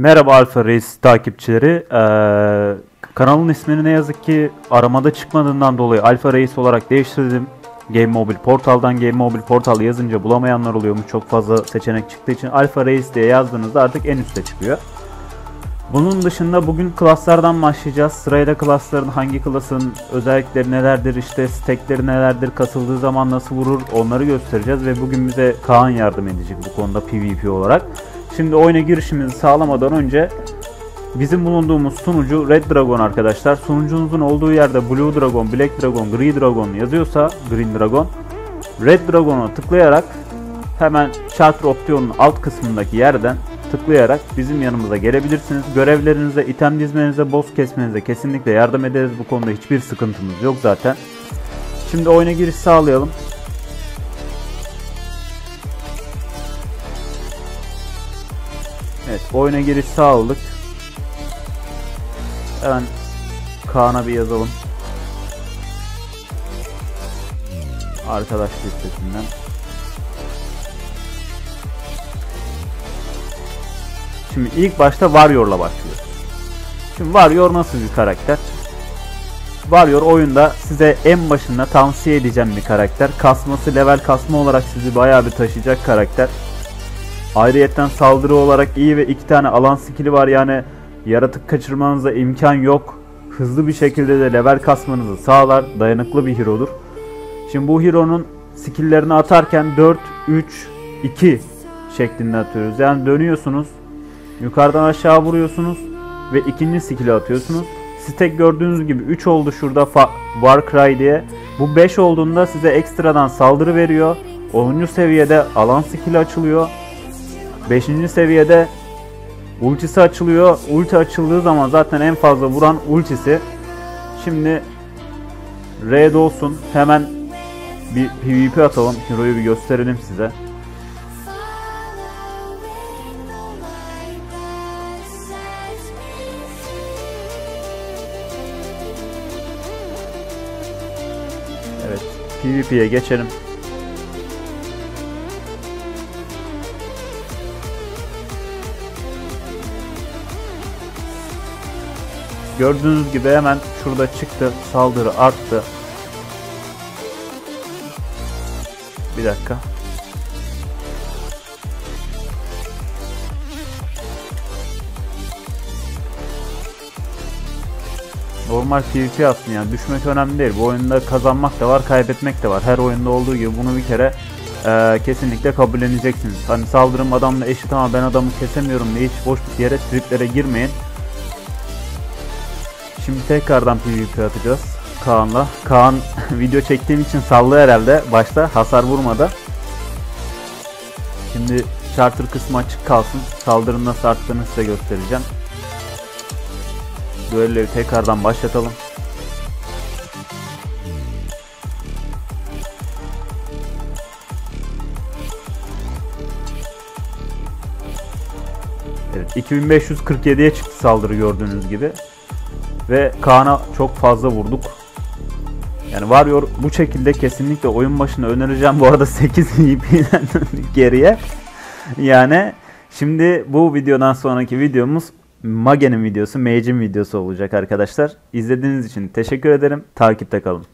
Merhaba Alfa Reis takipçileri. Kanalın ismini ne yazık ki aramada çıkmadığından dolayı Alfa Reis olarak değiştirdim. Game Mobile Portal'dan Game Mobile Portal yazınca bulamayanlar oluyormuş. Çok fazla seçenek çıktığı için Alfa Reis diye yazdığınızda artık en üstte çıkıyor. Bunun dışında bugün klaslardan başlayacağız. Sırayla klasların hangi klasın özellikleri nelerdir, işte stekleri nelerdir, kasıldığı zaman nasıl vurur onları göstereceğiz ve bugün bize Kaan yardım edecek bu konuda PvP olarak. Şimdi oyuna girişimizi sağlamadan önce bizim bulunduğumuz sunucu Red Dragon arkadaşlar. Sunucunuzun olduğu yerde Blue Dragon, Black Dragon, Green Dragon yazıyorsa Green Dragon, Red Dragon'a tıklayarak hemen charter opsiyonunun alt kısmındaki yerden tıklayarak bizim yanımıza gelebilirsiniz. Görevlerinize, item dizmenize, boss kesmenize kesinlikle yardım ederiz. Bu konuda hiçbir sıkıntımız yok zaten. Şimdi oyuna giriş sağlayalım. Evet, oyuna giriş sağladık. Hemen Kaan'a bir yazalım. Arkadaş listesinden. Şimdi ilk başta Warrior'la başlıyoruz. Şimdi Warrior nasıl bir karakter? Warrior oyunda size en başında tavsiye edeceğim bir karakter. Kasması, level kasma olarak sizi bayağı bir taşıyacak karakter. Ayrıyetten saldırı olarak iyi ve 2 tane alan skill'i var, yani yaratık kaçırmanıza imkan yok. Hızlı bir şekilde de level kasmanızı sağlar. Dayanıklı bir hero'dur. Şimdi bu hero'nun skill'lerini atarken 4, 3, 2 şeklinde atıyoruz. Yani dönüyorsunuz, yukarıdan aşağı vuruyorsunuz ve ikinci skill'i atıyorsunuz. Stack gördüğünüz gibi 3 oldu şurada Warcry diye. Bu 5 olduğunda size ekstradan saldırı veriyor. 10. seviyede alan skill'i açılıyor. 5. seviyede ultisi açılıyor. Ulti açıldığı zaman zaten en fazla vuran ultisi. Şimdi Red olsun. Hemen bir PvP atalım. Hero'yu bir gösterelim size. Evet, PvP'ye geçelim. Gördüğünüz gibi hemen şurada çıktı. Saldırı arttı. Bir dakika. Normal PvP aslında, yani düşmek önemli değil. Bu oyunda kazanmak da var, kaybetmek de var. Her oyunda olduğu gibi bunu bir kere kesinlikle kabulleneceksiniz. Hani saldırım adamla eşit ama ben adamı kesemiyorum diye hiç boş bir yere triplere girmeyin. Şimdi tekrardan PvP atacağız Kaan'la. Kaan video çektiğim için sallıyor herhalde. Başta hasar vurmadı. Şimdi charter kısmı açık kalsın. Saldırının nasıl arttığını size göstereceğim. Düelloyu tekrardan başlatalım. Evet, 2547'ye çıktı saldırı gördüğünüz gibi. Ve Kaan'a çok fazla vurduk. Yani Warrior bu şekilde kesinlikle oyun başına önereceğim. Bu arada 8 VP'den geriye. Yani şimdi bu videodan sonraki videomuz Mage'nin videosu, Mage'in videosu olacak arkadaşlar. İzlediğiniz için teşekkür ederim. Takipte kalın.